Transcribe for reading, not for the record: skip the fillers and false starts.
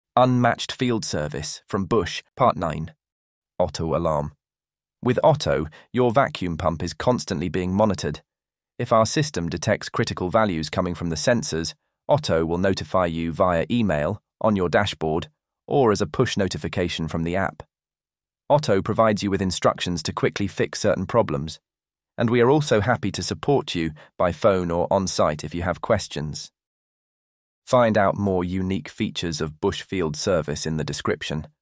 Unmatched field service from Busch, Part 9. Auto alarm. With Otto, your vacuum pump is constantly being monitored. If our system detects critical values coming from the sensors, Otto will notify you via email, on your dashboard, or as a push notification from the app. Otto provides you with instructions to quickly fix certain problems, and we are also happy to support you by phone or on-site if you have questions. Find out more unique features of Busch Field Service in the description.